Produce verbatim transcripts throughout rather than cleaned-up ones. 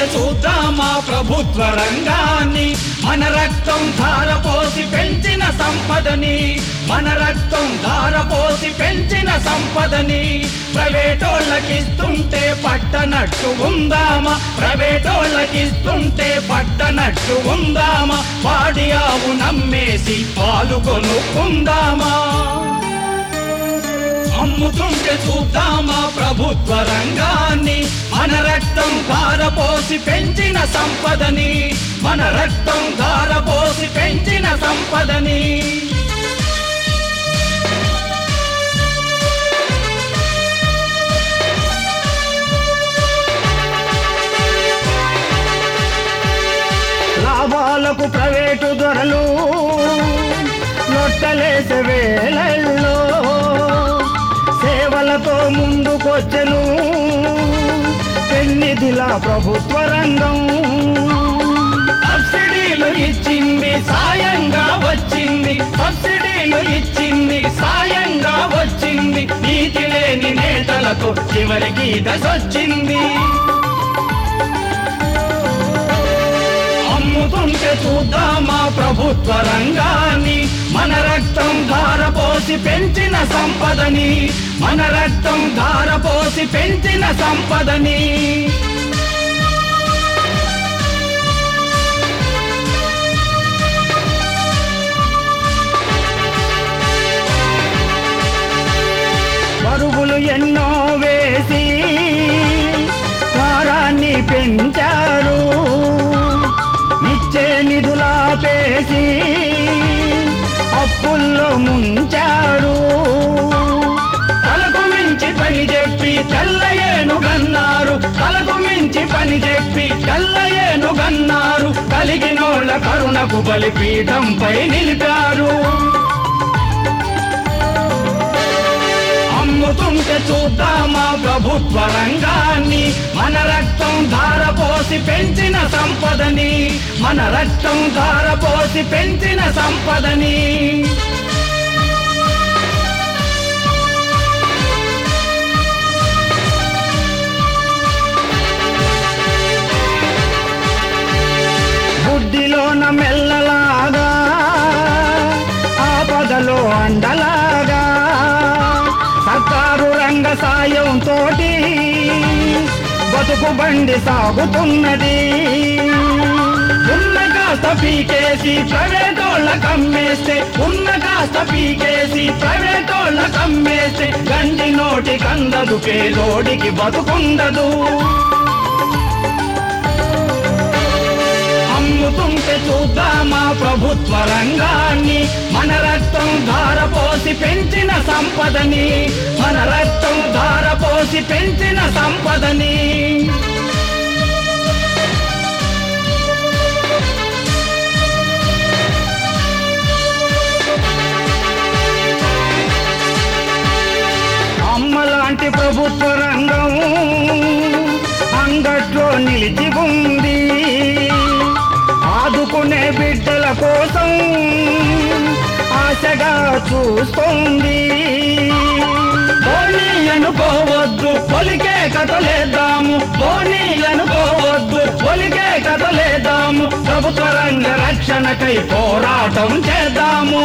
అమ్ముతుంటే చూద్దామా ప్రభుత్వ రంగాన్ని, మన రక్తం ధారపోసి పెంచిన సంపదని, మన రక్తం ధారపోసి పెంచిన సంపదని ప్రైవేటోళ్ళకిస్తుంటే పట్టనట్టు ఉందామా, ప్రైవేటోళ్ళకిస్తుంటే పట్టనట్టు ఉందామా, వాడి ఆవు నమ్మేసి పాలు కొనుక్కుందామా. అమ్ముతుంటే చూద్దామా ప్రభుత్వ రంగాన్ని, మన రక్తం ధారపోసి పెంచిన సంపదని, మన రక్తం ధారపోసి పెంచిన సంపదని. లాభాలకు ప్రైవేటు ధరలు లొట్టలేసే వేళల్లో సేవలతో ముందుకొచ్చెను పెన్నిదిలా ప్రభుత్వ రంగం. సబ్సిడీలు ఇచ్చింది సాయంగా వచ్చింది, సబ్సిడీలు ఇచ్చింది సాయంగా వచ్చింది, నీతి లేని నేతలతో చివరికి దశొచ్చింది. అమ్ముతుంటే చూద్దామా ప్రభుత్వ రంగాన్ని, మన రక్తం ధారపోసి పెంచిన సంపదని, మన రక్తం ధారపోసి పెంచిన సంపదని. బరువులు ఎన్నో వేసి భారాన్ని పెంచారు, ఇచ్చే నిధులాపేసి అప్పుల్లో ముంచారు. తలకు మించి పని చెప్పి తెల్లయేను గన్నారు, తలకు మించి పని చెప్పి తెల్లయేను గన్నారు, కలిగినోళ్ళ కరుణకు బలిపీఠంపై నిలిపారు. అమ్ముతుంటే చూద్దామా ప్రభుత్వ రంగాన్ని, మన రక్తం ధారపోసి పెంచిన సంపదని, మన రక్తం ధారపోసి పెంచిన సంపదని. బుద్ధిలోన మెల్లలాగా ఆపదలో అండలాగా సర్కారు రంగ సాయం తోటి బతుకు బండి సాగుతున్నది. ఉన్న కాస్త పీకేసి ప్రైవేటోళ్ళ కమ్మేస్తే, ఉన్న కాస్త పీకేసి ప్రైవేటోళ్ళ కమ్మేస్తే గండి నోటి కందదు, పేదోడికి బతుకుండదు. అమ్ముతుంటే చూద్దామా ప్రభుత్వ రంగాన్ని, మన రక్తం ధారపోసి పెంచిన సంపదని, మన రక్తం ధారపోసి పెంచిన సంపదని. అమ్మలాంటి ప్రభుత్వ రంగం అంగట్లో నిలిచి ఉంది, ఆదుకునే బిడ్డల కోసం ఆశగా చూస్తోంది. బోనీ అనుకోవద్దు పొలికే కథలేద్దాము, బోనీ అనుకోవద్దు పొలికే కథలేద్దాము, ప్రభుత్వ రంగ రక్షణకై పోరాటం చేద్దాము.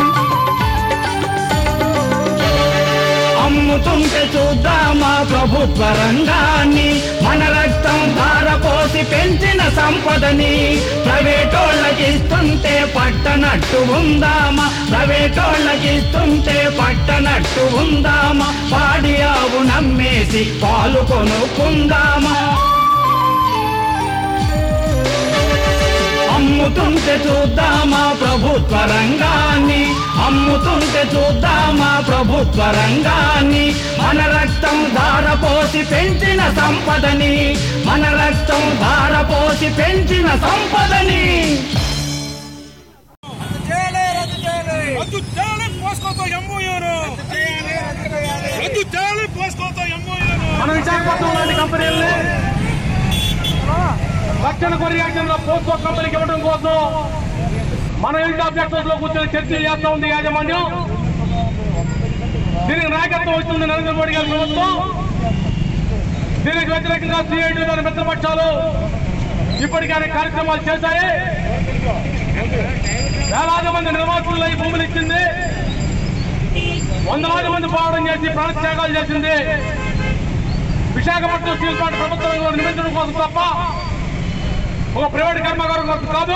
అమ్ముతుంటే చూద్దామా ప్రభుత్వ రంగాన్ని, మన రక్తం ధారపోసి పెంచిన సంపదని ప్రైవేటోళ్ళకిస్తుంటే పట్టనట్టు ఉందామా, ప్రైవేటోళ్ళకిస్తుంటే పట్టనట్టు ఉందామా, పాడి ఆవు నమ్మేసి పాలు కొనుక్కుందామా. అమ్ముతుంటే చూద్దామా ప్రభుత్వ రంగాన్ని, అమ్ముతుంటే చూద్దామా ప్రభుత్వ రంగాన్ని, మన రక్తం ధారపోసి పెంచిన సంపదని, మన రక్తం ధారపోసి పెంచిన సంపదని. రద్దు చేయాలి పోస్కోతో ఎంఓయూను, రద్దు చేయాలి పోస్కోతో ఎంఓయూను. మన విశాఖపట్నం లాంటి కంపెనీల్ని రక్షణ పర్యాటనలో పోస్కో కంపెనీకి ఇవ్వడం కోసం మన ఇంటి అభ్యర్థుల లో కూర్చొని చర్చలు చేస్తా ఉంది యాజమాన్యం. దీనికి నాయకత్వం వస్తుంది నరేంద్ర మోడీ గారి ప్రభుత్వం. దీనికి వ్యతిరేకంగా సిఐటి దాని మిత్రపక్షాలు ఇప్పటికైనా కార్యక్రమాలు చేశాయి. వేలాది మంది నిర్వాసితులు ఈ భూములు ఇచ్చింది. వందలాది మంది పోరాటం చేసి ప్రాణత్యాగాలు చేసింది. విశాఖపట్నం స్టీల్ ప్లాంట్ ప్రభుత్వంలో నిర్మించడం కోసం తప్ప ఒక ప్రైవేట్ కర్మాగారం కోసం కాదు.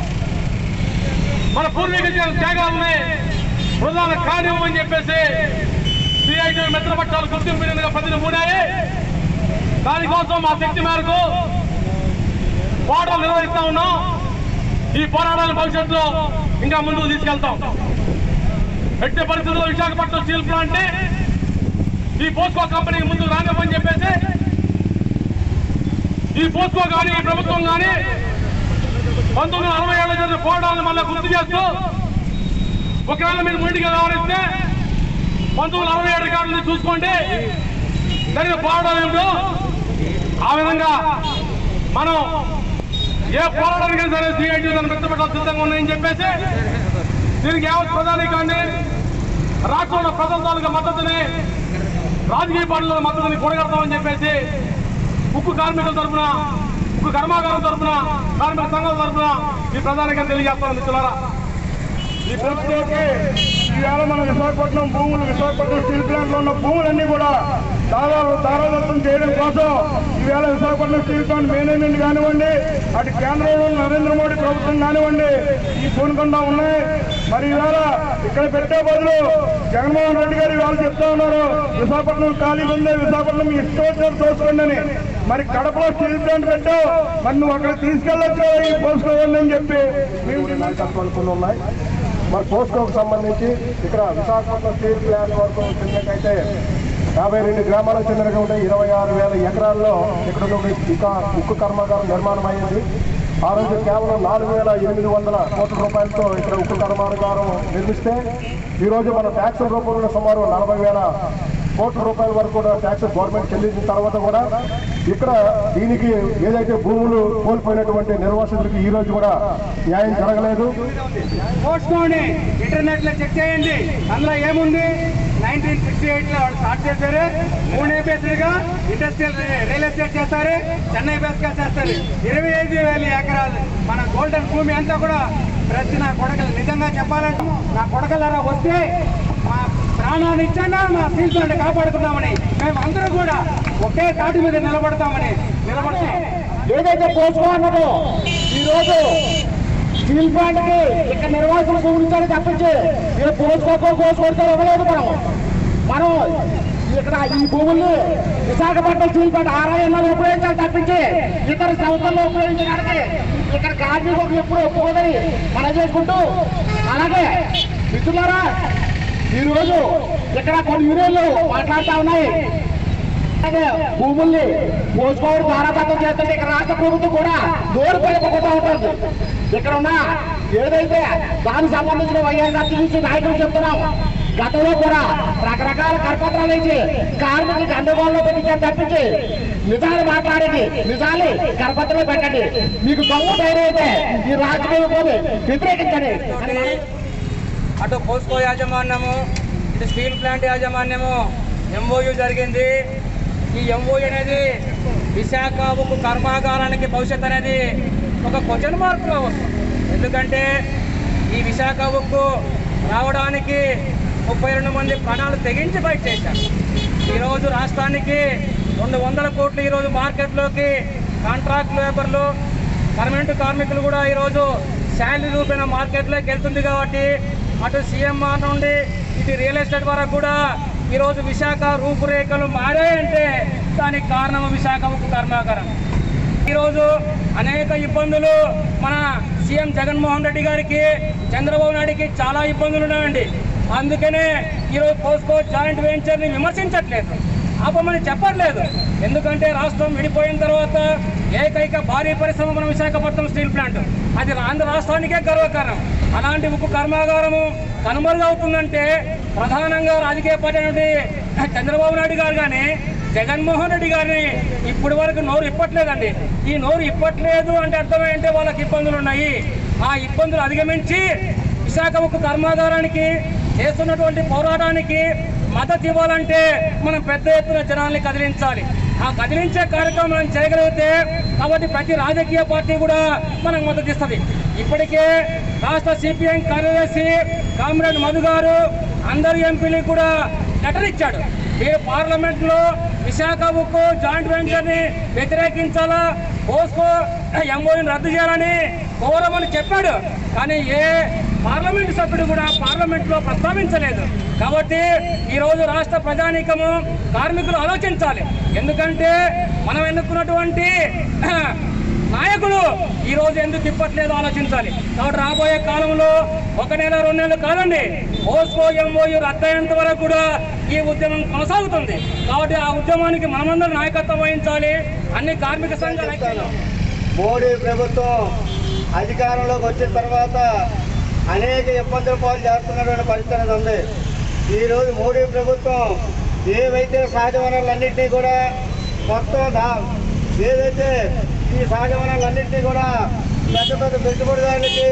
మన పూర్వీకులు చేసిన త్యాగాలని ప్రధాన కానివ్వమని చెప్పేసి సిఐటి మిత్రపక్షాలు గుర్తింపు ప్రతిని మూడాయి. దానికోసం మా శక్తి మేరకు పోరాటాలు నిర్వహిస్తా ఉన్నాం. ఈ పోరాటాల భవిష్యత్తులో ఇంకా ముందుకు తీసుకెళ్తాం. ఎట్టి పరిస్థితుల్లో విశాఖపట్నం స్టీల్ ప్లాంట్ ఈ పోస్కో కంపెనీకి ముందుకు రానివ్వని చెప్పేసి ఈ పోస్కో కానీ ఈ ప్రభుత్వం కానీ పంతొమ్మిది వందల అరవై ఏళ్ళ జరిగిన పోరాటాలను మళ్ళీ గుర్తు చేస్తూ ఒకవేళ మీరు ముందుగా వ్యవహరిస్తే పంతొమ్మిది వందల అరవై ఏడు కాలంలో చూసుకోండి జరిగిన పోరాటాలు ఏమిటో. ఆ విధంగా మనం ఏ పోరాటానికి సరే సిఐటి దాన్ని మెత్తపెట్టాలి సిద్ధంగా ఉన్నాయని చెప్పేసి దీనికి యావత్ ప్రధాని కానీ రాష్ట్రంలో ప్రజల మద్దతుని రాజకీయ పార్టీల మద్దతుని కూడగడతామని చెప్పేసి ఉక్కు కార్మికుల తరఫున ఉక్కు కర్మాగారం తరఫున కార్మిక సంఘాల తరఫున ఈ ప్రధానిగా తెలియజేస్తాను మిత్రులారా. ఈ ప్రభుత్వంకి ఈవేళ మన విశాఖపట్నం భూములు విశాఖపట్నం స్టీల్ ప్లాంట్ లో ఉన్న భూములన్నీ కూడా దాదాపు దారాదత్తం చేయడం కోసం ఈవేళ విశాఖపట్నం స్టీల్ ప్లాంట్ మేనేజ్మెంట్ కానివ్వండి, అటు కేంద్రంలో నరేంద్ర మోడీ ప్రభుత్వం కానివ్వండి ఈ పూనుకుండా ఉన్నాయి. మరి ఈవేళ ఇక్కడ పెట్టే బదులు జగన్మోహన్ రెడ్డి గారు ఇవాళ చెప్తా ఉన్నారు విశాఖపట్నం ఖాళీ ఉంది, విశాఖపట్నం ఇష్టం వచ్చినట్టు చూసుకోండి అని. మరి కడపలో స్టీల్ ప్లాంట్ పెట్టావు, మరి నువ్వు అక్కడ తీసుకెళ్ళొచ్చు ఈ పోస్కోండి అని చెప్పి మేము నాయకత్వాలు కొన్ని ఉన్నాయి. మరి పోస్కోకు సంబంధించి ఇక్కడ విశాఖపట్నం స్టీల్ ప్లాంట్ వరకు వచ్చినట్టయితే యాభై రెండు గ్రామాలకు చెందినగా ఉంటే ఇరవై ఆరు వేల ఎకరాల్లో ఇక్కడ ఇక ఉక్కు కర్మాగారం నిర్మాణం అయ్యింది. ఆ రోజు కేవలం నాలుగు వేల ఎనిమిది వందల కోట్ల రూపాయలతో ఇక్కడ ఉక్కు కర్మాగారం నిర్మిస్తే ఈరోజు మన ట్యాక్సుల రూపంలో సుమారు నలభై వేల కోట్ల రూపాయల వరకు కూడా ట్యాక్స్ గవర్నమెంట్ చెల్లించిన తర్వాత కూడా ఇక్కడ దీనికి ఏదైతే భూములు కోల్పోయినటువంటి నిర్వాసితులకి ఈ రోజు కూడా న్యాయం జరగలేదు. పోస్ట్కోండి, ఇంటర్నెట్ లో చెక్ చేయండి, అందులో ఏముంది. నైన్టీన్ సిక్స్టీ ఎయిట్ లో వాళ్ళు స్టార్ట్ చేశారు. పూణే బేస్డ్ గా ఇండస్ట్రియల్ రియల్ ఎస్టేట్ చేస్తారు, చెన్నై బేస్ గా చేస్తారు. ఇరవై ఐదు వేల ఎకరాలు మన గోల్డెన్ భూమి అంతా కూడా ప్రతి నా కొడకలు నిజంగా చెప్పాలంటే నా కొడకలరా వస్తే మా ప్రాణాన్ని ఇచ్చండి మా స్టీల్ ప్లాంట్ కాపాడుకుందామని మేము అందరూ కూడా ఒకే తాటి మీద నిలబడతామని నిలబడతాం. ఏదైతే పోసుకోవాలన్నదో ఈ రోజు స్టీల్ ప్లాంట్ కి ఇక్కడ నిర్వాహకులు భూమించాలని తప్పించి ఏ పోసుకోకో కోసుకొడితే ఇవ్వలేదు. మనం మనం ఇక్కడ ఈ భూముల్ని విశాఖపట్నం స్టీల్ ప్లాంట్ ఆరాయణలో ఉపయోగించాలి తప్పించి ఇతర సంస్థల్లో ఉపయోగించడానికి ఇక్కడ కార్మికులకు ఎప్పుడు ఒప్పుకోదని మనం చేసుకుంటూ, అలాగే మిత్రులారా ఈ రోజు ఇక్కడ కొన్ని యూనియన్లు మాట్లాడుతూ ఉన్నాయి. అలాగే భూముల్ని పోసుకోవడం ధారాదత్తం చేస్తుంటే ఇక్కడ రాష్ట్ర ప్రభుత్వం కూడా నోరు పైపోతూ ఉంటుంది. ఇక్కడ ఉన్న ఏదైతే దానికి సంబంధించిన వైఎస్ఆర్ చూసి నాయకులు చెప్తున్నాం, గతంలో కూడా రకరకాల కరపత్రాలు ఇచ్చి కార్మికులకు గందరగోళంలో పెట్టించారు తప్పించి నిజాలు మాట్లాడండి, నిజాలు కరపత్రాలు పెట్టండి. మీకు దమ్ము ధైర్యం అయితే ఈ రాజకీయ వ్యతిరేకించండి. అటు పోస్కో యాజమాన్యము, ఇటు స్టీల్ ప్లాంట్ యాజమాన్యము ఎంఓయూ జరిగింది. ఈ ఎంఓయూ అనేది విశాఖ ఉక్కు కర్మాగారానికి భవిష్యత్ అనేది ఒక క్వశ్చన్ మార్క్లో వస్తుంది. ఎందుకంటే ఈ విశాఖ ఉక్కు రావడానికి ముప్పై రెండు మంది ప్రాణాలు తెగించి బయట చేశారు. ఈరోజు రాష్ట్రానికి రెండు వందల కోట్లు ఈరోజు మార్కెట్లోకి కాంట్రాక్ట్ లేబర్లు పర్మనెంట్ కార్మికులు కూడా ఈరోజు శాలరీ రూపేణ మార్కెట్లోకి వెళ్తుంది. కాబట్టి అటు సీఎంఆర్ నుండి ఇటు రియల్ ఎస్టేట్ వరకు కూడా ఈరోజు విశాఖ రూపురేఖలు మారాయంటే దానికి కారణం విశాఖ ఉక్కు కర్మాగారం. ఈరోజు అనేక ఇబ్బందులు మన సీఎం జగన్మోహన్ రెడ్డి గారికి, చంద్రబాబు నాయుడికి చాలా ఇబ్బందులు ఉన్నాయండి. అందుకనే ఈరోజు పోస్కో జాయింట్ వెంచర్ని విమర్శించట్లేదు, ఆపమని చెప్పట్లేదు. ఎందుకంటే రాష్ట్రం విడిపోయిన తర్వాత ఏకైక భారీ పరిశ్రమ మన విశాఖపట్నం స్టీల్ ప్లాంట్, అది ఆంధ్ర రాష్ట్రానికే గర్వకారణం. అలాంటి ఉక్కు కర్మాగారము కనుమరుగవుతుందంటే ప్రధానంగా రాజకీయ పార్టీ నుండి చంద్రబాబు నాయుడు గారు కానీ జగన్మోహన్ రెడ్డి గారిని ఇప్పటి వరకు నోరు ఇప్పట్లేదండి. ఈ నోరు ఇప్పట్లేదు అంటే అర్థమైంటే వాళ్ళకి ఇబ్బందులు ఉన్నాయి. ఆ ఇబ్బందులు అధిగమించి విశాఖ ఉక్కు కర్మాగారానికి చేస్తున్నటువంటి పోరాటానికి మద్దతు ఇవ్వాలంటే మనం పెద్ద ఎత్తున జనాల్ని కదిలించాలి. ఆ కదిలించే కార్యక్రమం మనం చేయగలిగితే కాబట్టి ప్రతి రాజకీయ పార్టీ కూడా మనకు మద్దతు ఇస్తుంది. ఇప్పటికే రాష్ట్ర సిపిఎం కార్యదర్శి కామ్రేడ్ మధు గారు అందరు ఎంపీలకు కూడా లెటర్ ఇచ్చాడు. మీరు పార్లమెంట్ లో విశాఖ ఉక్కు జాయింట్ వెంచర్ ని వ్యతిరేకించాలా, పోస్కో ఎంఓయూని రద్దు చేయాలని కోరమని చెప్పాడు. కానీ ఏ పార్లమెంట్ సభ్యుడు కూడా పార్లమెంట్ లో ప్రస్తావించలేదు. కాబట్టి ఈ రోజు రాష్ట్ర ప్రజానీకము కార్మికులు ఆలోచించాలి. ఎందుకంటే మనం ఎన్నుకున్నటువంటి నాయకులు ఈ రోజు ఎందుకు ఇప్పట్లేదు ఆలోచించాలి. కాబట్టి రాబోయే కాలంలో ఒక నెల రెండు నెలలు కాదండి, పోస్కో ఎంఓయూ రద్దయ్యేంత వరకు కూడా ఈ ఉద్యమం కొనసాగుతుంది. కాబట్టి ఆ ఉద్యమానికి మనమందరం నాయకత్వం వహించాలి. అన్ని కార్మిక సంఘాలు మోడీ ప్రభుత్వం అధికారంలోకి వచ్చిన తర్వాత అనేక ఇబ్బందుల పాలు చేస్తున్నటువంటి పరిస్థితి ఉంది. ఈరోజు మోడీ ప్రభుత్వం ఏవైతే సహజ వనరులన్నింటినీ కూడా మొత్తం దా ఏదైతే ఈ సహజ వనరులన్నింటినీ కూడా పెద్ద పెద్ద పెట్టుబడిదారులకి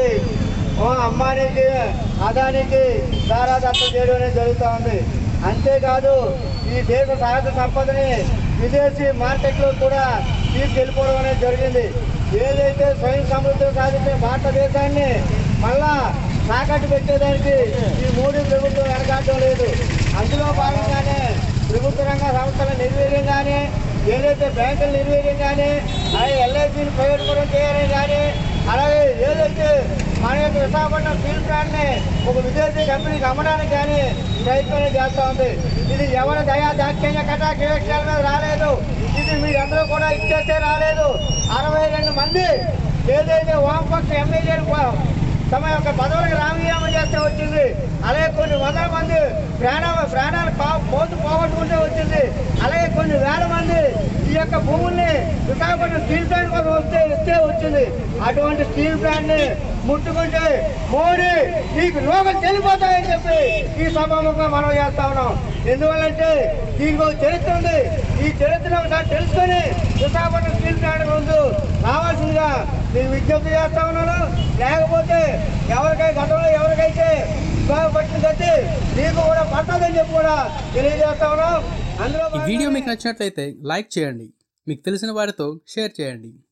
అమ్మానికి అదానికి దారాదత్తం చేయడం అనేది జరుగుతూ ఉంది. అంతేకాదు ఈ దేశ సహజ సంపదని విదేశీ మార్కెట్లో కూడా తీసుకెళ్ళిపోవడం అనేది జరిగింది. ఏదైతే స్వయం సమృద్ధి సాధించే భారతదేశాన్ని మళ్ళా తాకట్టు పెట్టేదానికి ఈ మోడీ ప్రభుత్వం వెనకాడడం లేదు. అందులో భాగంగానే ప్రభుత్వ రంగ సంస్థల నిర్వీర్యం కానీ, ఏదైతే బ్యాంకుల నిర్వీర్యం కానీ, అలాగే ఎల్ఐసీని ప్రైవేటీకరణ చేయాలని కానీ, అలాగే ఏదైతే మన యొక్క విశాఖపట్నం స్టీల్ ప్లాంట్ని ఒక విదేశీ కంపెనీకి అమ్మడానికి కానీ ప్రయత్నం చేస్తూ ఉంది. ఇది ఎవరి దయా దాక్షిణ్య కథా కివేక్షాల మీద రాలేదు. ఇది మీరందరూ కూడా ఇచ్చేస్తే రాలేదు. అరవై రెండు మంది ఏదైతే వామపక్ష ఎమ్మెల్యేలు తమ యొక్క పదవులకు రాజీనామా చేస్తే వచ్చింది. అలాగే కొన్ని వందల మంది ప్రాణ ప్రాణాలు పోతు పోగొట్టుకుంటే వచ్చింది. అలాగే కొన్ని వేల మంది ఈ యొక్క భూముల్ని విశాఖపట్నం స్టీల్ ప్లాంట్ కోసం వస్తే ఇస్తే వచ్చింది. అటువంటి స్టీల్ ప్లాంట్ ని ముట్టుకుంటే మోడీ నీకు లోకం చెల్లిపోతాయని చెప్పి ఈ సభాముఖంగా మనం చేస్తా ఉన్నాం. ఎందువల్లంటే దీనికి ఒక చరిత్ర ఉంది. ఈ చరిత్ర ఒకసారి తెలుసుకొని విశాఖపట్నం స్టీల్ ప్లాంట్ ముందు రావాల్సిందిగా నేను విజ్ఞప్తి చేస్తా ఉన్నాను. లేకపోతే ఎవరికై గతంలో ఎవరికైతే పట్టిన కట్టి నీకు కూడా పట్టదని చెప్పి కూడా తెలియజేస్తా ఉన్నాం. అందులో ఈ వీడియో మీకు నచ్చినట్లయితే లైక్ చేయండి, మీకు తెలిసిన వారితో షేర్ చేయండి.